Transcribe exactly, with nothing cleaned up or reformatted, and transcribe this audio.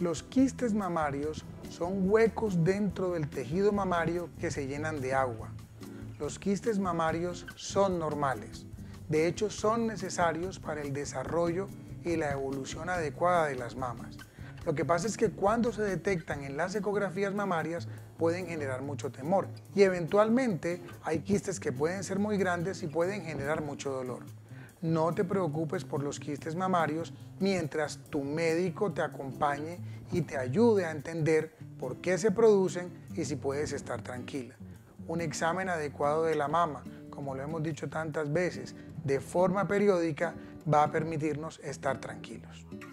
Los quistes mamarios son huecos dentro del tejido mamario que se llenan de agua. Los quistes mamarios son normales. De hecho, son necesarios para el desarrollo y la evolución adecuada de las mamas. Lo que pasa es que cuando se detectan en las ecografías mamarias pueden generar mucho temor y eventualmente hay quistes que pueden ser muy grandes y pueden generar mucho dolor. No te preocupes por los quistes mamarios mientras tu médico te acompañe y te ayude a entender por qué se producen y si puedes estar tranquila. Un examen adecuado de la mama, como lo hemos dicho tantas veces, de forma periódica va a permitirnos estar tranquilos.